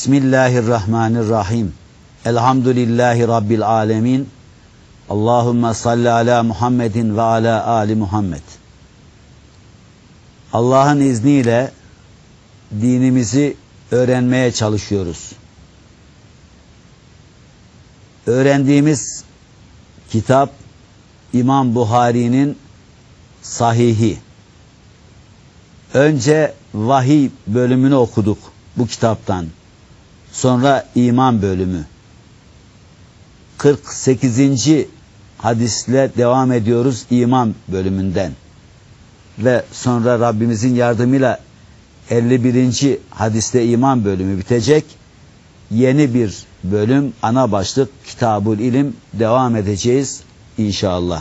Bismillahirrahmanirrahim. Elhamdülillahi Rabbil alemin. Allahümme salli ala Muhammedin ve ala ali Muhammed. Allah'ın izniyle dinimizi öğrenmeye çalışıyoruz. Öğrendiğimiz kitap İmam Buhari'nin Sahihi. Önce vahiy bölümünü okuduk bu kitaptan. Sonra iman bölümü. 48. hadisle devam ediyoruz iman bölümünden. Ve sonra Rabbimizin yardımıyla 51. hadiste iman bölümü bitecek. Yeni bir bölüm, ana başlık Kitabul İlim devam edeceğiz inşallah.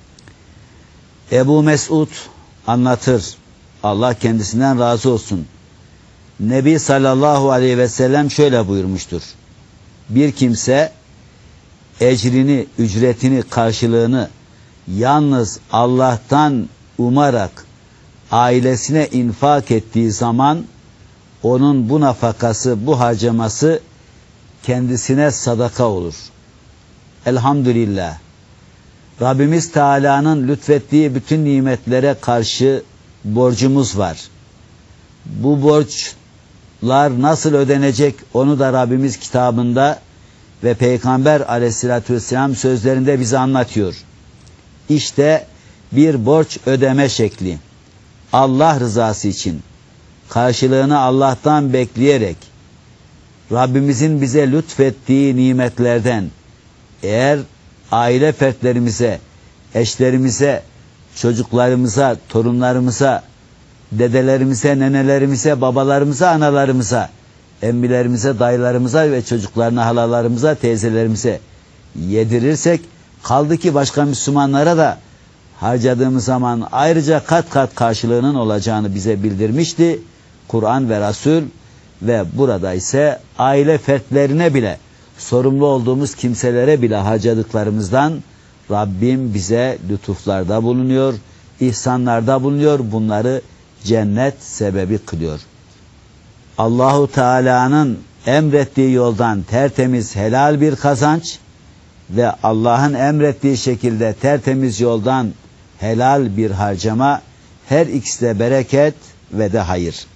Ebu Mesud anlatır. Allah kendisinden razı olsun. Nebi sallallahu aleyhi ve sellem şöyle buyurmuştur. Bir kimse ecrini, ücretini, karşılığını yalnız Allah'tan umarak ailesine infak ettiği zaman onun bu nafakası, bu harcaması kendisine sadaka olur. Elhamdülillah. Rabbimiz Teala'nın lütfettiği bütün nimetlere karşı borcumuz var. Bu borçlar nasıl ödenecek onu da Rabbimiz kitabında ve Peygamber aleyhissalatü vesselam sözlerinde bize anlatıyor. İşte bir borç ödeme şekli. Allah rızası için karşılığını Allah'tan bekleyerek Rabbimizin bize lütfettiği nimetlerden eğer aile fertlerimize, eşlerimize, çocuklarımıza, torunlarımıza, dedelerimize, nenelerimize, babalarımıza, analarımıza, emmilerimize, dayılarımıza ve çocuklarına, halalarımıza, teyzelerimize yedirirsek, kaldı ki başka Müslümanlara da harcadığımız zaman ayrıca kat kat karşılığının olacağını bize bildirmişti Kur'an ve Resul. Ve burada ise aile fertlerine bile, sorumlu olduğumuz kimselere bile harcadıklarımızdan Rabbim bize lütuflarda bulunuyor, ihsanlarda bulunuyor, bunları cennet sebebi kılıyor. Allahu Teala'nın emrettiği yoldan tertemiz helal bir kazanç ve Allah'ın emrettiği şekilde tertemiz yoldan helal bir harcama, her ikisi de bereket ve de hayır.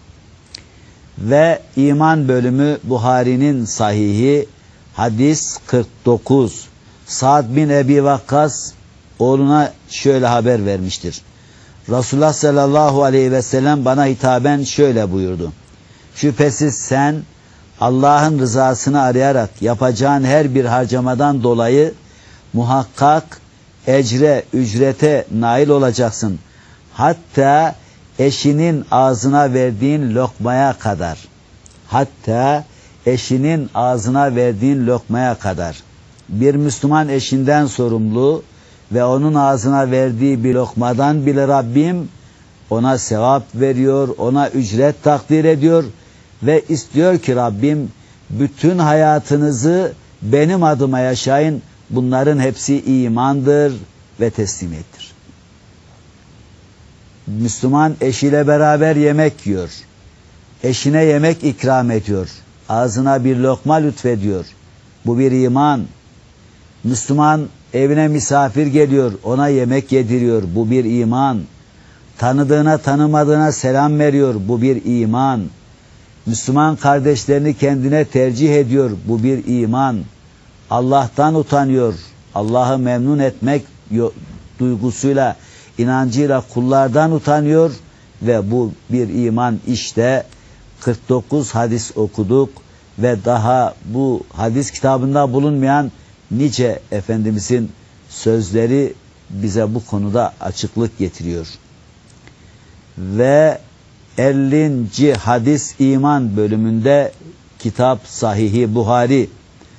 Ve iman bölümü Buhari'nin sahihi hadis 49. Sa'd bin Ebi Vakkas oğluna şöyle haber vermiştir. Resulullah sallallahu aleyhi ve sellem bana hitaben şöyle buyurdu. Şüphesiz sen Allah'ın rızasını arayarak yapacağın her bir harcamadan dolayı muhakkak ecre, ücrete nail olacaksın. Hatta eşinin ağzına verdiğin lokmaya kadar. Hatta eşinin ağzına verdiğin lokmaya kadar. Bir Müslüman eşinden sorumlu ve onun ağzına verdiği bir lokmadan bile Rabbim ona sevap veriyor, ona ücret takdir ediyor ve istiyor ki Rabbim bütün hayatınızı benim adıma yaşayın. Bunların hepsi imandır ve teslimiyettir. Müslüman eşiyle beraber yemek yiyor. Eşine yemek ikram ediyor. Ağzına bir lokma lütfediyor. Bu bir iman. Müslüman evine misafir geliyor. Ona yemek yediriyor. Bu bir iman. Tanıdığına tanımadığına selam veriyor. Bu bir iman. Müslüman kardeşlerini kendine tercih ediyor. Bu bir iman. Allah'tan utanıyor. Allah'ı memnun etmek duygusuyla, inancıyla kullardan utanıyor ve bu bir iman. İşte 49 hadis okuduk ve daha bu hadis kitabında bulunmayan nice Efendimizin sözleri bize bu konuda açıklık getiriyor. Ve 50. hadis iman bölümünde kitap Sahihi Buhari.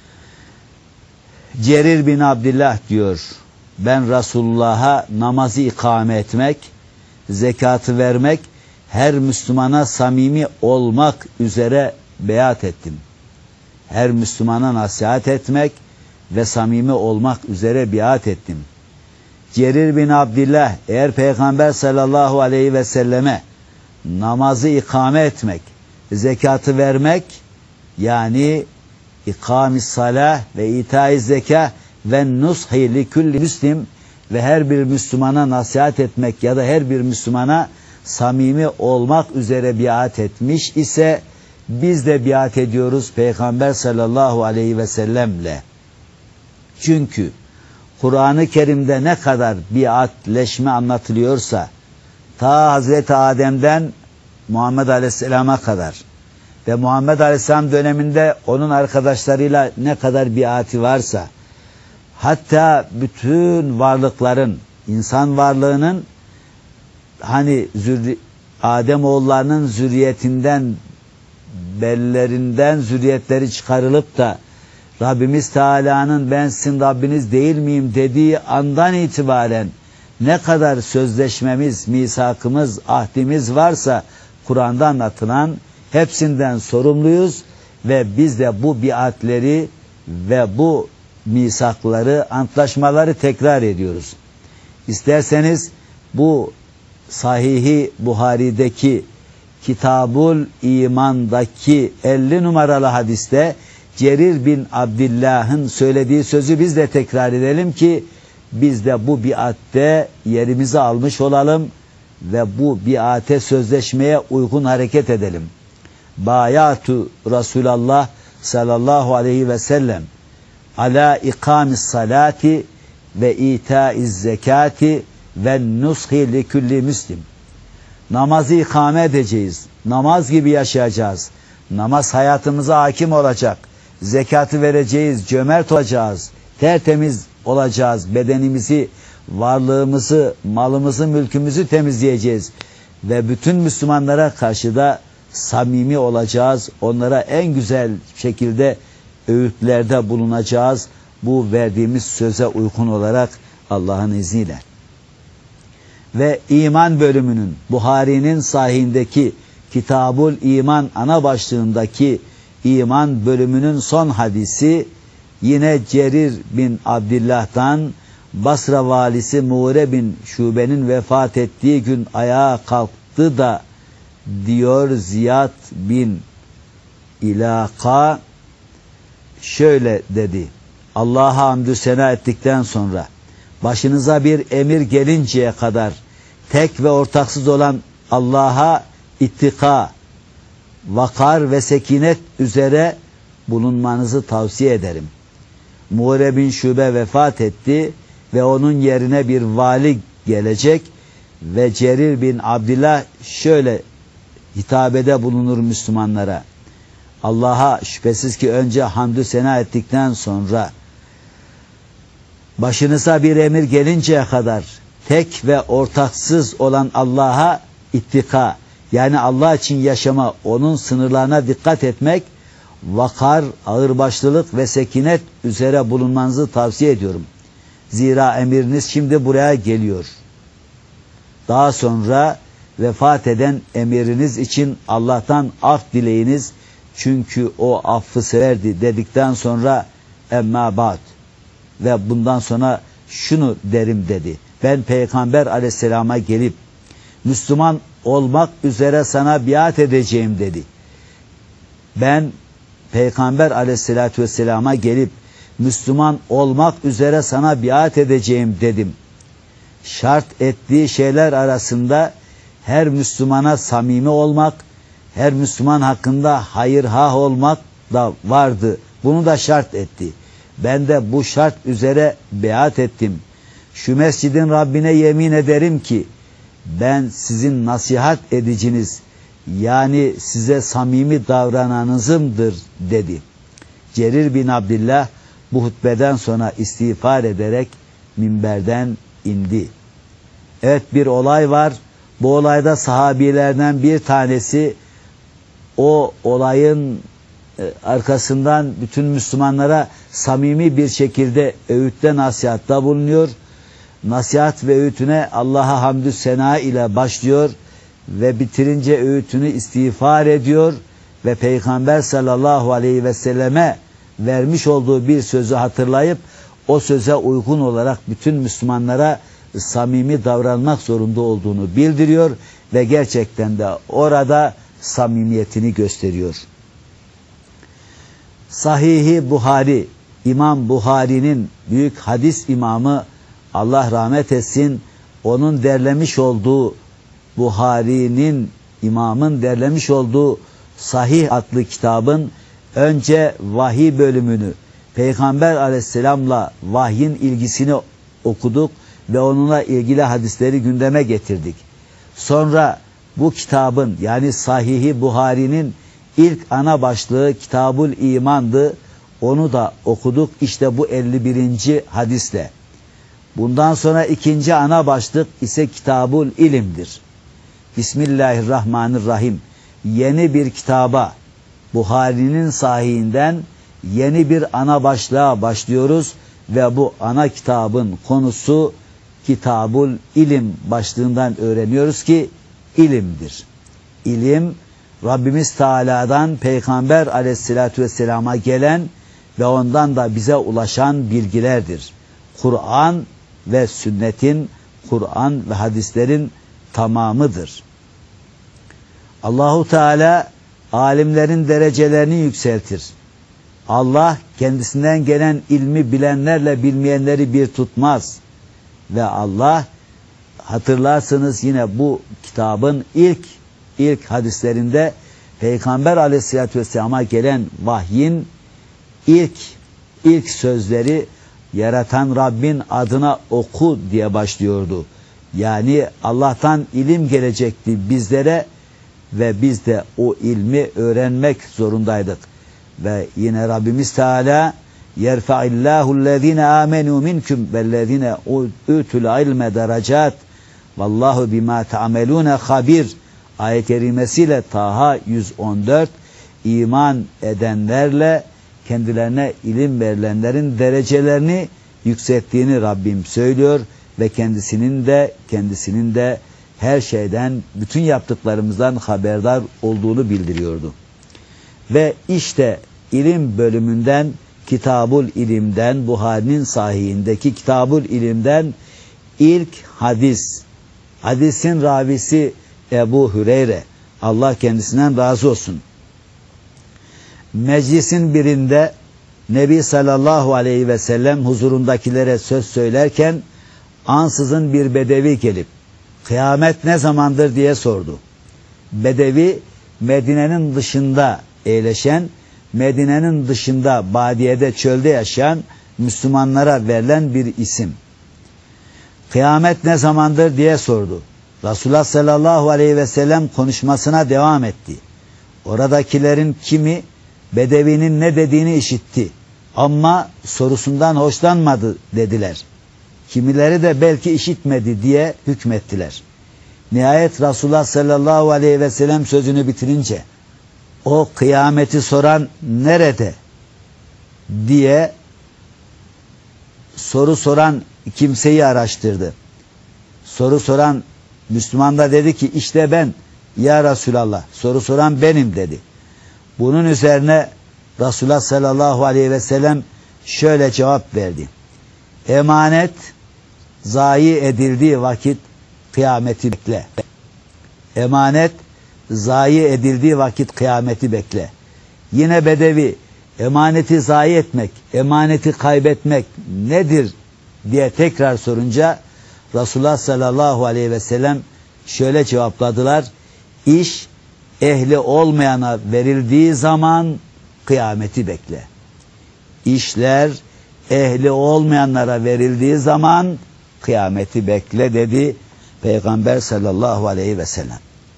Cerir bin Abdillah diyor. Ben Resulullah'a namazı ikame etmek, zekatı vermek, her Müslümana samimi olmak üzere beyat ettim. Her Müslümana nasihat etmek ve samimi olmak üzere biat ettim. Cerir bin Abdillah eğer Peygamber sallallahu aleyhi ve selleme namazı ikame etmek, zekatı vermek Yani İkamis salah ve itaiz zekâh ve nushi li kulli müslim ve her bir Müslümana nasihat etmek ya da her bir Müslümana samimi olmak üzere biat etmiş ise biz de biat ediyoruz Peygamber sallallahu aleyhi ve sellemle. Çünkü Kur'an-ı Kerim'de ne kadar biatleşme anlatılıyorsa ta Hazreti Adem'den Muhammed Aleyhisselam'a kadar ve Muhammed Aleyhisselam döneminde onun arkadaşlarıyla ne kadar biati varsa, hatta bütün varlıkların, insan varlığının hani Ademoğullarının zürriyetinden, bellerinden zürriyetleri çıkarılıp da Rabbimiz Teala'nın ben sizin Rabbiniz değil miyim dediği andan itibaren ne kadar sözleşmemiz, misakımız, ahdimiz varsa Kur'an'da anlatılan hepsinden sorumluyuz ve biz de bu biatleri ve bu misakları, antlaşmaları tekrar ediyoruz. İsterseniz bu Sahih-i Buhari'deki Kitabul İman'daki 50 numaralı hadiste Cerir bin Abdillah'ın söylediği sözü biz de tekrar edelim ki biz de bu biatte yerimizi almış olalım ve bu biate, sözleşmeye uygun hareket edelim. Bayatu Resulallah sallallahu aleyhi ve sellem ala ikamis salati ve itaiz zekati ve nushi li kulli müslim. Namazı ikame edeceğiz. Namaz gibi yaşayacağız. Namaz hayatımıza hakim olacak. Zekatı vereceğiz. Cömert olacağız. Tertemiz olacağız. Bedenimizi, varlığımızı, malımızı, mülkümüzü temizleyeceğiz. Ve bütün Müslümanlara karşı da samimi olacağız. Onlara en güzel şekilde öğütlerde bulunacağız. Bu verdiğimiz söze uygun olarak Allah'ın izniyle. Ve iman bölümünün Buhari'nin sahihindeki Kitabul İman ana başlığındaki iman bölümünün son hadisi yine Cerir bin Abdillah'tan Basra valisi Muğire bin Şube'nin vefat ettiği gün ayağa kalktı da diyor Ziyad bin İlaka şöyle dedi: Allah'a hamdü sena ettikten sonra başınıza bir emir gelinceye kadar tek ve ortaksız olan Allah'a ittika, vakar ve sekinet üzere bulunmanızı tavsiye ederim. Muğire bin Şube vefat etti ve onun yerine bir vali gelecek ve Cerir bin Abdillah şöyle hitabede bulunur Müslümanlara: Allah'a şüphesiz ki önce hamdü sena ettikten sonra başınıza bir emir gelinceye kadar tek ve ortaksız olan Allah'a ittika, yani Allah için yaşama, onun sınırlarına dikkat etmek, vakar, ağırbaşlılık ve sekinet üzere bulunmanızı tavsiye ediyorum. Zira emiriniz şimdi buraya geliyor. Daha sonra vefat eden emiriniz için Allah'tan af dileyiniz. Çünkü o affı severdi dedikten sonra emma ba'd ve bundan sonra şunu derim dedi: ben Peygamber aleyhisselama gelip Müslüman olmak üzere sana biat edeceğim dedi. Ben Peygamber aleyhissalatü vesselama gelip Müslüman olmak üzere sana biat edeceğim dedim. Şart ettiği şeyler arasında her Müslümana samimi olmak, her Müslüman hakkında hayırhah olmak da vardı. Bunu da şart etti. Ben de bu şart üzere biat ettim. Şu mescidin Rabbine yemin ederim ki ben sizin nasihat ediciniz, yani size samimi davrananızımdır dedi. Cerir bin Abdillah bu hutbeden sonra istiğfar ederek minberden indi. Evet, bir olay var. Bu olayda sahabilerden bir tanesi o olayın arkasından bütün Müslümanlara samimi bir şekilde öğütte, nasihatta bulunuyor. Nasihat ve öğütüne Allah'a hamdü sena ile başlıyor ve bitirince öğütünü istiğfar ediyor ve Peygamber sallallahu aleyhi ve selleme vermiş olduğu bir sözü hatırlayıp o söze uygun olarak bütün Müslümanlara samimi davranmak zorunda olduğunu bildiriyor ve gerçekten de orada samimiyetini gösteriyor. Sahih-i Buhari, İmam Buhari'nin büyük hadis imamı, Allah rahmet etsin, onun derlemiş olduğu, Buhari'nin, imamın derlemiş olduğu Sahih adlı kitabın önce vahiy bölümünü, Peygamber aleyhisselamla vahyin ilgisini okuduk ve onunla ilgili hadisleri gündeme getirdik. Sonra bu kitabın, yani Sahih-i Buhari'nin ilk ana başlığı Kitabul İman'dı. Onu da okuduk işte bu 51. hadisle. Bundan sonra ikinci ana başlık ise Kitabul İlim'dir. Bismillahirrahmanirrahim. Yeni bir kitaba, Buhari'nin sahihinden yeni bir ana başlığa başlıyoruz ve bu ana kitabın konusu Kitabul İlim başlığından öğreniyoruz ki ilimdir. İlim, Rabbimiz Teala'dan Peygamber aleyhissalatü vesselama gelen ve ondan da bize ulaşan bilgilerdir. Kur'an ve sünnetin, Kur'an ve hadislerin tamamıdır. Allahu Teala alimlerin derecelerini yükseltir. Allah kendisinden gelen ilmi bilenlerle bilmeyenleri bir tutmaz. Ve Allah, hatırlarsınız yine bu kitabın ilk hadislerinde Peygamber aleyhissalatü vesselam'a gelen vahyin ilk sözleri yaratan Rabbin adına oku diye başlıyordu. Yani Allah'tan ilim gelecekti bizlere ve biz de o ilmi öğrenmek zorundaydık. Ve yine Rabbimiz Teala yerfa'illahu allazine amenu minkum vellezine utul ilme derecat vallahu bima ta'melun habir ayet-i kerimesiyle Taha 114 iman edenlerle kendilerine ilim verilenlerin derecelerini yükselttiğini Rabbim söylüyor ve kendisinin de her şeyden, bütün yaptıklarımızdan haberdar olduğunu bildiriyordu. Ve işte ilim bölümünden, Kitabul İlim'den, Buhari'nin sahihindeki Kitabul İlim'den ilk hadisin ravisi Ebu Hüreyre, Allah kendisinden razı olsun. Meclisin birinde Nebi sallallahu aleyhi ve sellem huzurundakilere söz söylerken ansızın bir bedevi gelip kıyamet ne zamandır diye sordu. Bedevi Medine'nin dışında eğleşen, Medine'nin dışında badiyede, çölde yaşayan Müslümanlara verilen bir isim. Kıyamet ne zamandır diye sordu. Resulullah sallallahu aleyhi ve sellem konuşmasına devam etti. Oradakilerin kimi bedevinin ne dediğini işitti ama sorusundan hoşlanmadı dediler. Kimileri de belki işitmedi diye hükmettiler. Nihayet Resulullah sallallahu aleyhi ve sellem sözünü bitirince o kıyameti soran nerede diye soru soran kimseyi araştırdı. Soru soran Müslüman da dedi ki işte ben ya Resulallah, soru soran benim dedi. Bunun üzerine Resulullah sallallahu aleyhi ve sellem şöyle cevap verdi. Emanet zayi edildiği vakit kıyameti bekle. Emanet zayi edildiği vakit kıyameti bekle. Yine bedevi emaneti zayi etmek, emaneti kaybetmek nedir diye tekrar sorunca Resulullah sallallahu aleyhi ve sellem şöyle cevapladılar. İş ehli olmayana verildiği zaman kıyameti bekle. İşler ehli olmayanlara verildiği zaman kıyameti bekle dedi Peygamber sallallahu aleyhi ve sellem.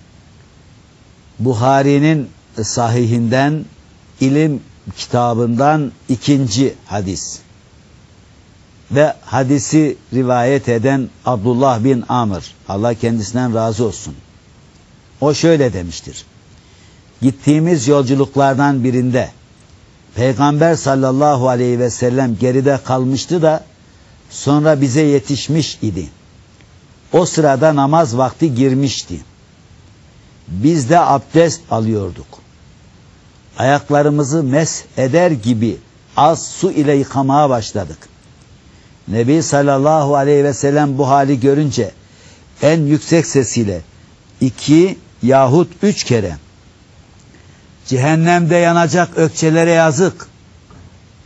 Buhari'nin sahihinden, ilim kitabından ikinci hadis. Ve hadisi rivayet eden Abdullah bin Amr, Allah kendisinden razı olsun. O şöyle demiştir. Gittiğimiz yolculuklardan birinde Peygamber sallallahu aleyhi ve sellem geride kalmıştı da sonra bize yetişmiş idi. O sırada namaz vakti girmişti. Biz de abdest alıyorduk. Ayaklarımızı mesh eder gibi az su ile yıkamaya başladık. Nebi sallallahu aleyhi ve sellem bu hali görünce en yüksek sesiyle 2 yahut 3 kere cehennemde yanacak ökçelere yazık,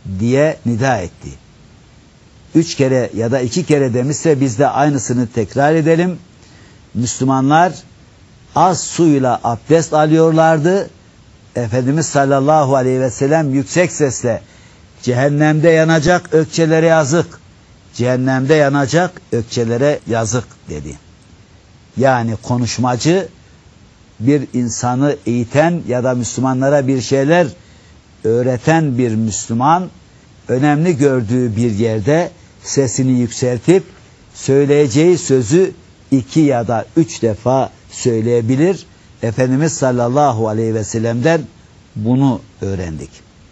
diye nida etti. 3 kere ya da 2 kere demişse biz de aynısını tekrar edelim. Müslümanlar az suyla abdest alıyorlardı. Efendimiz sallallahu aleyhi ve sellem yüksek sesle cehennemde yanacak ökçelere yazık, cehennemde yanacak ökçelere yazık dedi. Yani konuşmacı bir insanı eğiten ya da Müslümanlara bir şeyler öğreten bir Müslüman önemli gördüğü bir yerde sesini yükseltip söyleyeceği sözü 2 ya da 3 defa söyleyebilir. Efendimiz sallallahu aleyhi ve sellem'den bunu öğrendik.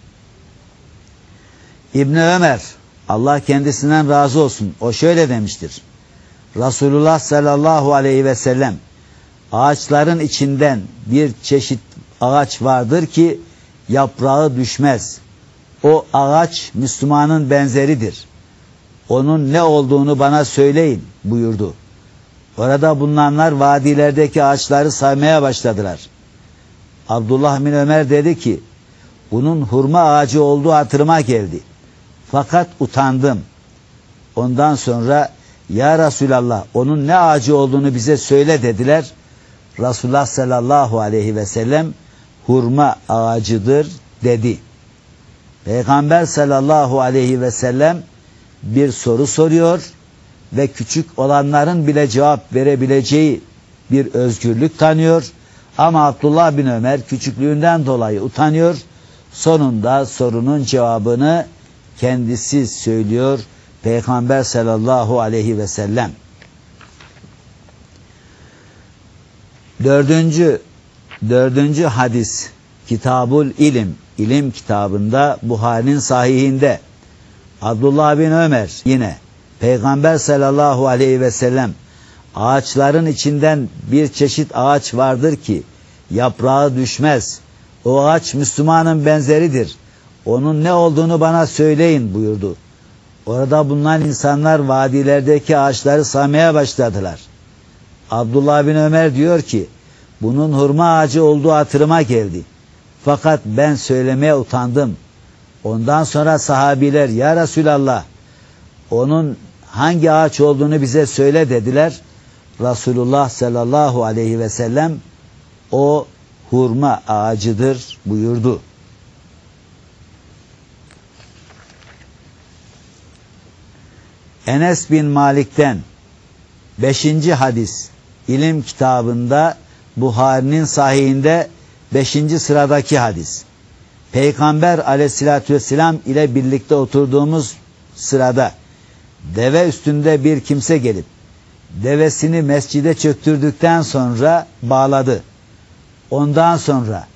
İbni Ömer, Allah kendisinden razı olsun, o şöyle demiştir. Resulullah sallallahu aleyhi ve sellem, ağaçların içinden bir çeşit ağaç vardır ki yaprağı düşmez. O ağaç Müslümanın benzeridir. Onun ne olduğunu bana söyleyin buyurdu. Orada bulunanlar vadilerdeki ağaçları saymaya başladılar. Abdullah bin Ömer dedi ki, bunun hurma ağacı olduğu hatırıma geldi. Fakat utandım. Ondan sonra, ya Resulallah, onun ne ağacı olduğunu bize söyle dediler. Resulullah sallallahu aleyhi ve sellem, hurma ağacıdır dedi. Peygamber sallallahu aleyhi ve sellem bir soru soruyor ve küçük olanların bile cevap verebileceği bir özgürlük tanıyor. Ama Abdullah bin Ömer küçüklüğünden dolayı utanıyor. Sonunda sorunun cevabını kendisi söylüyor Peygamber sallallahu aleyhi ve sellem. Dördüncü hadis Kitabul İlim, İlim kitabında, Buhari'nin sahihinde Abdullah bin Ömer yine Peygamber sallallahu aleyhi ve sellem, ağaçların içinden bir çeşit ağaç vardır ki yaprağı düşmez. O ağaç Müslümanın benzeridir. Onun ne olduğunu bana söyleyin buyurdu. Orada bulunan insanlar vadilerdeki ağaçları saymaya başladılar. Abdullah bin Ömer diyor ki, bunun hurma ağacı olduğu hatırıma geldi. Fakat ben söylemeye utandım. Ondan sonra sahabiler, ya Resulallah, onun hangi ağaç olduğunu bize söyle dediler. Resulullah sallallahu aleyhi ve sellem, o hurma ağacıdır buyurdu. Enes bin Malik'ten 5. hadis İlim kitabında, Buhari'nin sahihinde 5. sıradaki hadis. Peygamber aleyhissalatü vesselam ile birlikte oturduğumuz sırada deve üstünde bir kimse gelip devesini mescide çöktürdükten sonra bağladı. Ondan sonra,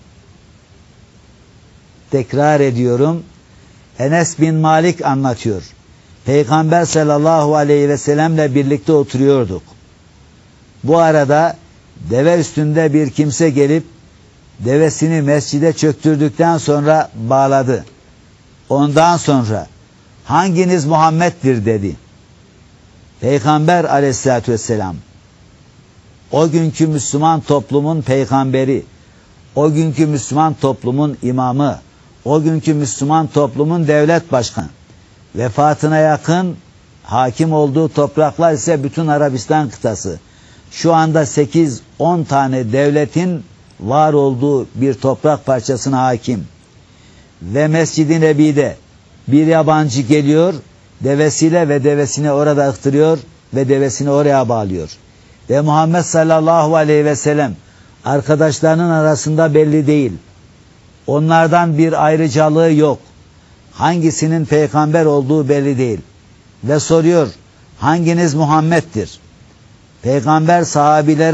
tekrar ediyorum, Enes bin Malik anlatıyor. Peygamber sallallahu aleyhi ve sellemle birlikte oturuyorduk. Bu arada deve üstünde bir kimse gelip devesini mescide çöktürdükten sonra bağladı. Ondan sonra, hanginiz Muhammed'dir dedi. Peygamber aleyhissalatü vesselam, o günkü Müslüman toplumun peygamberi, o günkü Müslüman toplumun imamı, o günkü Müslüman toplumun devlet başkanı, vefatına yakın hakim olduğu topraklar ise bütün Arabistan kıtası. Şu anda 8-10 tane devletin var olduğu bir toprak parçasına hakim. Ve Mescid-i Nebi'de bir yabancı geliyor, devesiyle ve devesini orada ıhtırıyor ve devesini oraya bağlıyor. Ve Muhammed sallallahu aleyhi ve sellem arkadaşlarının arasında belli değil. Onlardan bir ayrıcalığı yok. Hangisinin peygamber olduğu belli değil. Ve soruyor, hanginiz Muhammed'dir? Peygamber sahabileri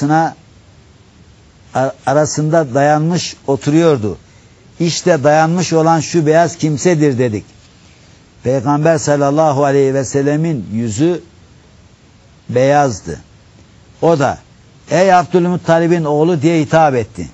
arasında dayanmış oturuyordu. İşte dayanmış olan şu beyaz kimsedir dedik. Peygamber sallallahu aleyhi ve sellemin yüzü beyazdı. O da, ey Abdülmuttalib'in oğlu diye hitap etti.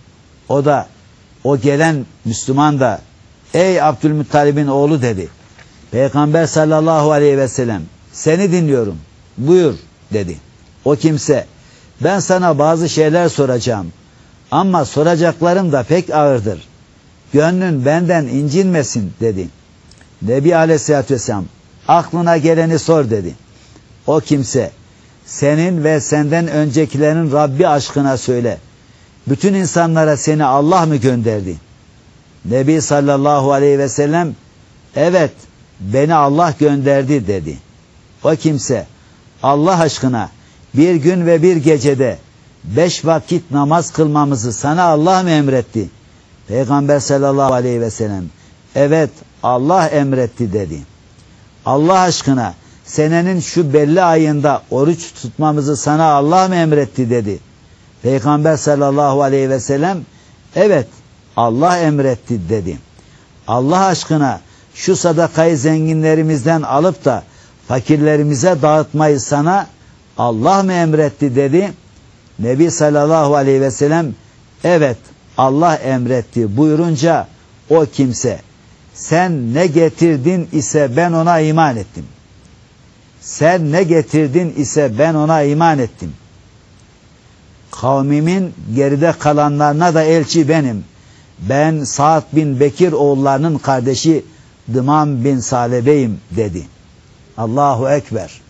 O gelen Müslüman da, ey Abdülmuttalib'in oğlu dedi. Peygamber sallallahu aleyhi ve sellem, seni dinliyorum, buyur dedi. O kimse, ben sana bazı şeyler soracağım ama soracaklarım da pek ağırdır. Gönlün benden incinmesin dedi. Nebi Aleyhisselatü Vesselam aklına geleni sor dedi. O kimse senin ve senden öncekilerin Rabbi aşkına söyle. Bütün insanlara seni Allah mı gönderdi? Nebi sallallahu aleyhi ve sellem evet beni Allah gönderdi dedi. O kimse Allah aşkına bir gün ve bir gecede 5 vakit namaz kılmamızı sana Allah mı emretti? Peygamber sallallahu aleyhi ve sellem evet Allah emretti dedi. Allah aşkına senenin şu belli ayında oruç tutmamızı sana Allah mı emretti dedi. Peygamber sallallahu aleyhi ve sellem evet Allah emretti dedi. Allah aşkına şu sadakayı zenginlerimizden alıp da fakirlerimize dağıtmayı sana Allah mı emretti dedi. Nebi sallallahu aleyhi ve sellem evet Allah emretti buyurunca o kimse sen ne getirdin ise ben ona iman ettim. Sen ne getirdin ise ben ona iman ettim. Kavmimin geride kalanlarına da elçi benim. Ben Sa'd bin Bekir oğullarının kardeşi Dımam bin Salebe'yim dedi. Allahu Ekber.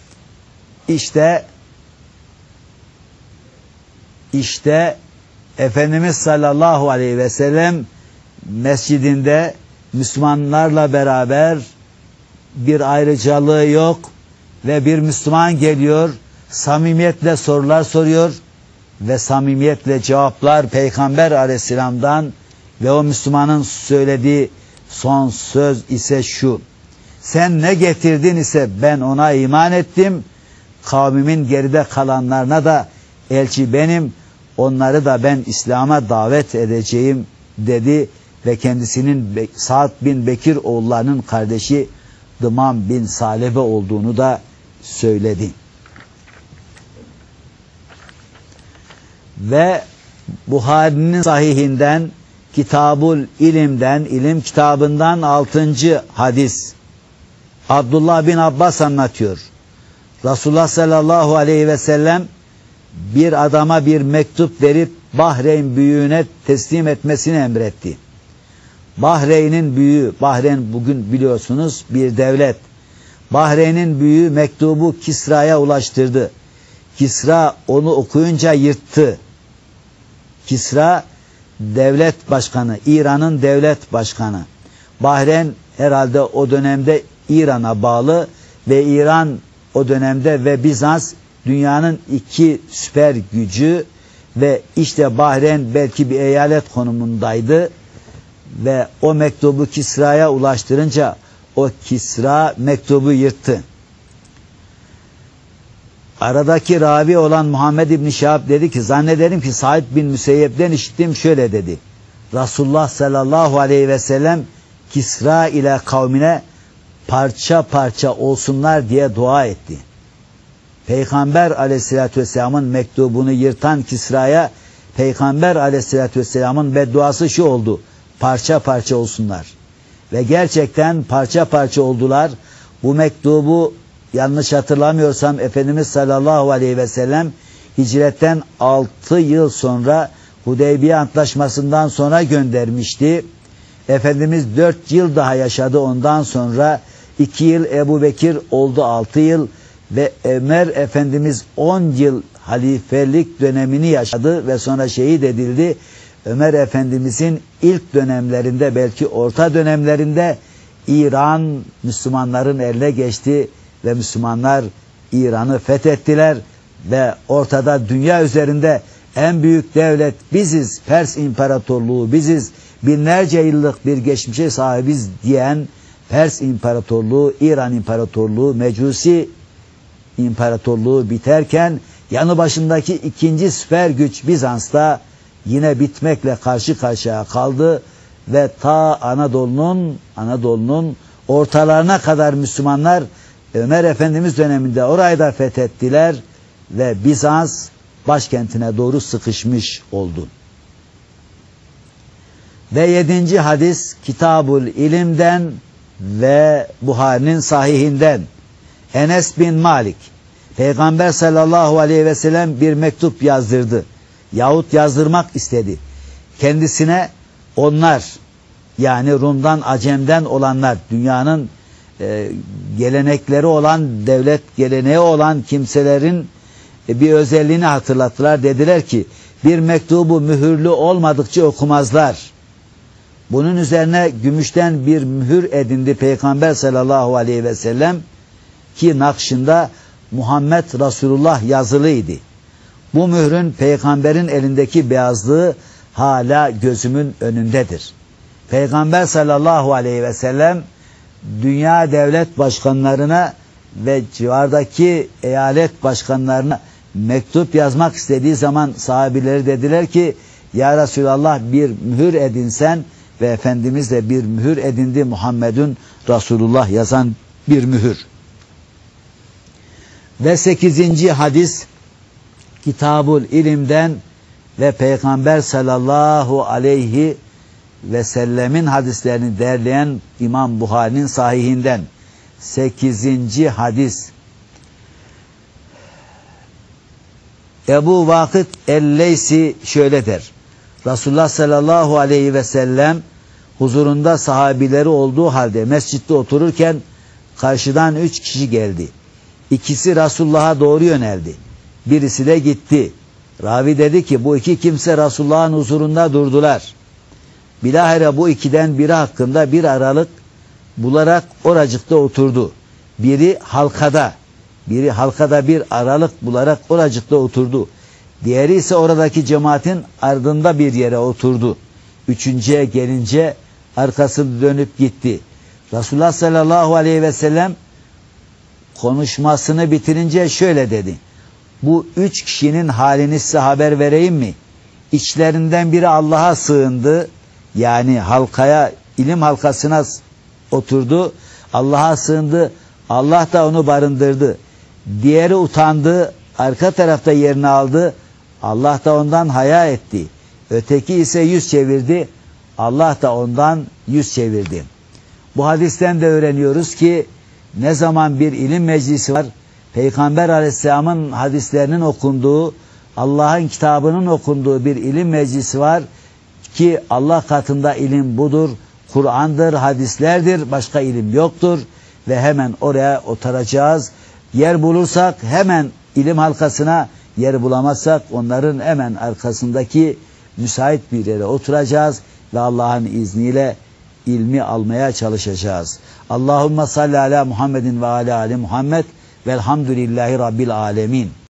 İşte Efendimiz sallallahu aleyhi ve sellem mescidinde Müslümanlarla beraber bir ayrıcalığı yok ve bir Müslüman geliyor, samimiyetle sorular soruyor ve samimiyetle cevaplar Peygamber aleyhisselamdan ve o Müslümanın söylediği son söz ise şu: sen ne getirdin ise ben ona iman ettim, kavmimin geride kalanlarına da elçi benim, onları da ben İslam'a davet edeceğim dedi ve kendisinin Sa'd bin Bekir oğullarının kardeşi Dımam bin Salebe olduğunu da söyledi. Ve Buhari'nin sahihinden Kitabul İlim'den, ilim kitabından 6. hadis. Abdullah bin Abbas anlatıyor. Resulullah sallallahu aleyhi ve sellem bir adama bir mektup verip Bahreyn büyüğüne teslim etmesini emretti. Bahreyn'in büyüğü, Bahreyn bugün biliyorsunuz bir devlet. Bahreyn'in büyüğü mektubu Kisra'ya ulaştırdı. Kisra onu okuyunca yırttı. Kisra devlet başkanı, İran'ın devlet başkanı. Bahreyn herhalde o dönemde İran'a bağlı ve İran o dönemde ve Bizans dünyanın 2 süper gücü ve işte Bahreyn belki bir eyalet konumundaydı ve o mektubu Kisra'ya ulaştırınca o Kisra mektubu yırttı. Aradaki ravi olan Muhammed İbn Şihab dedi ki zannederim ki Said bin Müseyyep'ten işittim, şöyle dedi. Resulullah sallallahu aleyhi ve sellem Kisra ile kavmine parça parça olsunlar diye dua etti. Peygamber aleyhissalatü vesselamın mektubunu yırtan Kisra'ya Peygamber aleyhissalatü vesselamın bedduası şu oldu: parça parça olsunlar. Ve gerçekten parça parça oldular. Bu mektubu yanlış hatırlamıyorsam Efendimiz sallallahu aleyhi ve sellem hicretten 6 yıl sonra Hudeybiye Antlaşması'ndan sonra göndermişti. Efendimiz 4 yıl daha yaşadı ondan sonra. 2 yıl Ebu Bekir oldu, 6 yıl ve Ömer Efendimiz 10 yıl halifelik dönemini yaşadı ve sonra şehit edildi. Ömer Efendimizin ilk dönemlerinde, belki orta dönemlerinde İran Müslümanların eline geçti ve Müslümanlar İran'ı fethettiler ve ortada dünya üzerinde en büyük devlet biziz, Pers İmparatorluğu biziz, binlerce yıllık bir geçmişe sahibiz diyen Pers İmparatorluğu, İran İmparatorluğu, Mecusi İmparatorluğu biterken yanı başındaki ikinci süper güç Bizans'ta yine bitmekle karşı karşıya kaldı ve ta Anadolu'nun ortalarına kadar Müslümanlar Ömer Efendimiz döneminde orayı da fethettiler ve Bizans başkentine doğru sıkışmış oldu. Ve 7. hadis Kitabul İlim'den ve Buhari'nin sahihinden. Enes bin Malik, Peygamber sallallahu aleyhi ve sellem bir mektup yazdırdı yahut yazdırmak istedi. Kendisine onlar, Yani Rum'dan, Acem'den olanlar, dünyanın gelenekleri olan, devlet geleneği olan kimselerin bir özelliğini hatırlattılar. Dediler ki bir mektubu mühürlü olmadıkça okumazlar. Bunun üzerine gümüşten bir mühür edindi Peygamber sallallahu aleyhi ve sellem ki nakşında Muhammed Resulullah yazılıydı. Bu mührün peygamberin elindeki beyazlığı hala gözümün önündedir. Peygamber sallallahu aleyhi ve sellem dünya devlet başkanlarına ve civardaki eyalet başkanlarına mektup yazmak istediği zaman sahabileri dediler ki ya Resulallah bir mühür edinsen ve Efendimiz de bir mühür edindi, Muhammedun Resulullah yazan bir mühür. Ve 8. hadis Kitabul İlim'den ve Peygamber sallallahu aleyhi ve sellemin hadislerini derleyen İmam Buhari'nin sahihinden 8. hadis. Ebu Vakıd el-Leysi şöyle der. Resulullah sallallahu aleyhi ve sellem huzurunda sahabileri olduğu halde mescitte otururken karşıdan 3 kişi geldi. İkisi Resulullah'a doğru yöneldi. Birisi de gitti. Ravi dedi ki bu iki kimse Resulullah'ın huzurunda durdular. Bilahare bu ikiden biri hakkında bir aralık bularak oracıkta oturdu. Biri halkada bir aralık bularak oracıkta oturdu. Diğeri ise oradaki cemaatin ardında bir yere oturdu. Üçüncüye gelince arkasını dönüp gitti. Resulullah sallallahu aleyhi ve sellem konuşmasını bitirince şöyle dedi. Bu 3 kişinin halini size haber vereyim mi? İçlerinden biri Allah'a sığındı. Yani halkaya, ilim halkasına oturdu. Allah'a sığındı. Allah da onu barındırdı. Diğeri utandı. Arka tarafta yerini aldı. Allah da ondan haya etti. Öteki ise yüz çevirdi. Allah da ondan yüz çevirdi. Bu hadisten de öğreniyoruz ki ne zaman bir ilim meclisi var, Peygamber Aleyhisselam'ın hadislerinin okunduğu, Allah'ın kitabının okunduğu bir ilim meclisi var ki Allah katında ilim budur, Kur'an'dır, hadislerdir, başka ilim yoktur ve hemen oraya oturacağız. Yer bulursak hemen ilim halkasına, yer bulamazsak onların hemen arkasındaki müsait bir yere oturacağız ve Allah'ın izniyle ilmi almaya çalışacağız. Allahümme salli ala Muhammedin ve ala ali Muhammed velhamdülillahi Rabbil alemin.